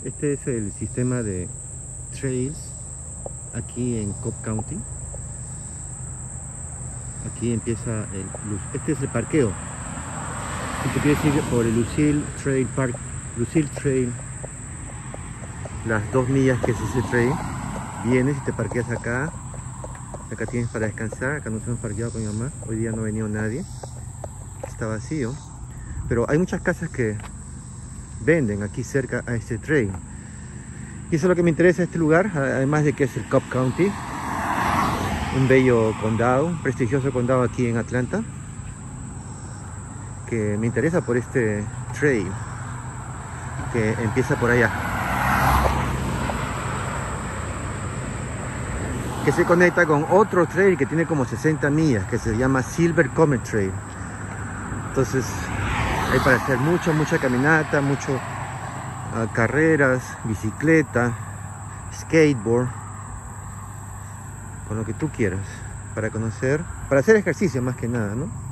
Este es el sistema de trails aquí en Cobb County. Aquí empieza este es el parqueo. Si tú quieres ir por el Lucille Trail, las 2 millas que es ese trail, vienes y te parqueas acá. Acá tienes para descansar. Acá nos hemos parqueado con mi mamá. Hoy día no ha venido nadie. Está vacío. Pero hay muchas casas que venden aquí cerca a este trail. Y eso es lo que me interesa de este lugar, además de que es el Cobb County, un bello condado, un prestigioso condado aquí en Atlanta, que me interesa por este trail que empieza por allá, que se conecta con otro trail que tiene como 60 millas, que se llama Silver Comet Trail. Entonces hay para hacer mucha caminata, carreras, bicicleta, skateboard, con lo que tú quieras, para conocer, para hacer ejercicio más que nada, ¿no?